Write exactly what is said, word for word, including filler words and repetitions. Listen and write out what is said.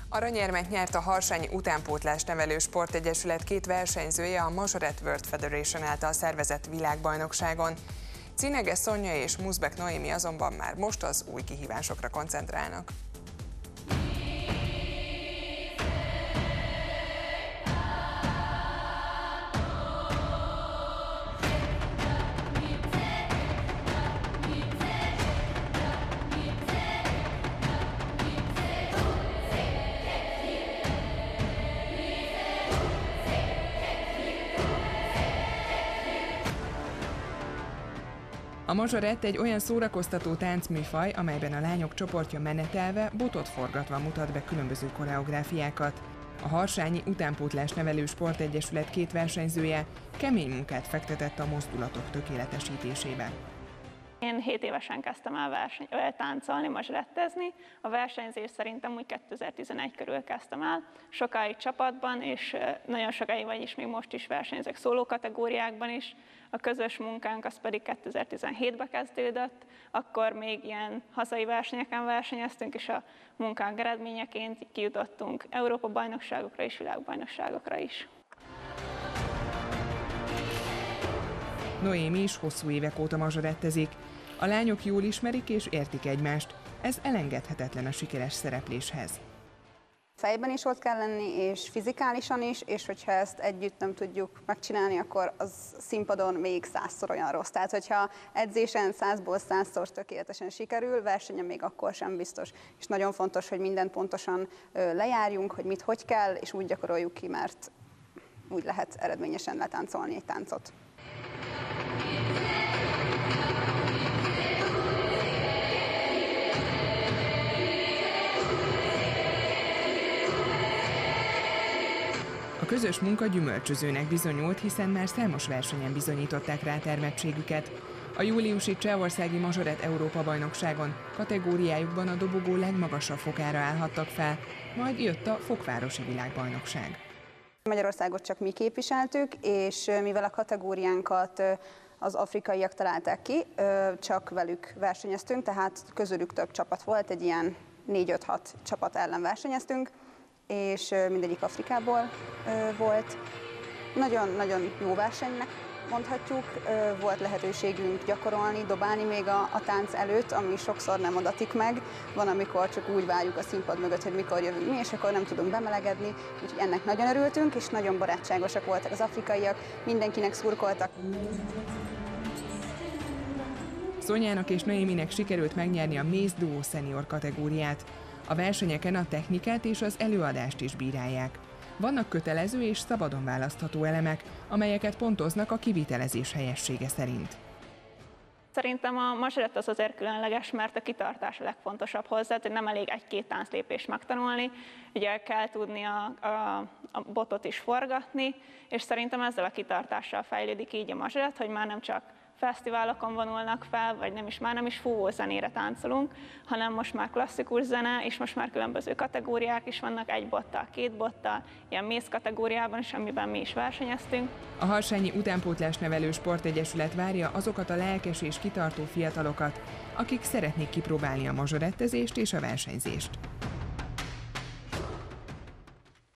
Aranyérmet nyert a Harsányi Utánpótlás Nevelő Sportegyesület két versenyzője a Mazsoret World Federation által szervezett világbajnokságon. Cinege Szonya és Muszbek Noémi azonban már most az új kihívásokra koncentrálnak. A mazsoret egy olyan szórakoztató táncműfaj, amelyben a lányok csoportja menetelve, botot forgatva mutat be különböző koreográfiákat. A Harsányi Utánpótlás Nevelő Sportegyesület két versenyzője kemény munkát fektetett a mozdulatok tökéletesítésébe. Én hét évesen kezdtem el verseny, táncolni, mazsorettezni. A versenyzés szerintem úgy kétezer-tizenegy körül kezdtem el. Sokáig csapatban, és nagyon sokáig, vagyis még most is versenyzek szóló kategóriákban is. A közös munkánk az pedig kétezer-tizenhétben kezdődött, akkor még ilyen hazai versenyeken versenyeztünk, és a munkánk eredményeként kijutottunk Európa-bajnokságokra és világbajnokságokra is. Noémi is hosszú évek óta mazsorettezik. A lányok jól ismerik és értik egymást. Ez elengedhetetlen a sikeres szerepléshez. Fejben is ott kell lenni, és fizikálisan is, és hogyha ezt együtt nem tudjuk megcsinálni, akkor az színpadon még százszor olyan rossz. Tehát, hogyha edzésen százból százszor tökéletesen sikerül, versenyen még akkor sem biztos. És nagyon fontos, hogy mindent pontosan lejárjunk, hogy mit hogy kell, és úgy gyakoroljuk ki, mert úgy lehet eredményesen letáncolni egy táncot. A közös munka gyümölcsözőnek bizonyult, hiszen már számos versenyen bizonyították rá termettségüket. A júliusi Csehországi Mazsoret Európa-bajnokságon kategóriájukban a dobogó legmagasabb fokára állhattak fel, majd jött a Fokvárosi világbajnokság. Magyarországot csak mi képviseltük, és mivel a kategóriánkat az afrikaiak találták ki, csak velük versenyeztünk, tehát közülük több csapat volt, egy ilyen négy-öt-hat csapat ellen versenyeztünk, és mindegyik Afrikából volt. Nagyon-nagyon jó versenynek mondhatjuk, volt lehetőségünk gyakorolni, dobálni még a, a tánc előtt, ami sokszor nem adatik meg. Van, amikor csak úgy várjuk a színpad mögött, hogy mikor jövünk mi, és akkor nem tudunk bemelegedni. Úgyhogy ennek nagyon örültünk, és nagyon barátságosak voltak az afrikaiak, mindenkinek szurkoltak. Szonyának és Noéminek sikerült megnyerni a Mész Duo Senior kategóriát. A versenyeken a technikát és az előadást is bírálják. Vannak kötelező és szabadon választható elemek, amelyeket pontoznak a kivitelezés helyessége szerint. Szerintem a mazsoret az azért különleges, mert a kitartás a legfontosabb hozzá, hogy nem elég egy-két tánclépést megtanulni, ugye kell tudni a, a, a botot is forgatni, és szerintem ezzel a kitartással fejlődik így a mazsoret, hogy már nem csak fesztiválokon vonulnak fel, vagy nem is, már nem is fúvó zenére táncolunk, hanem most már klasszikus zene, és most már különböző kategóriák is vannak, egy bottal, két bottal, ilyen mész kategóriában is, amiben mi is versenyeztünk. A Harsányi Utánpótlás Nevelő Sportegyesület várja azokat a lelkes és kitartó fiatalokat, akik szeretnék kipróbálni a mazsorettezést és a versenyzést.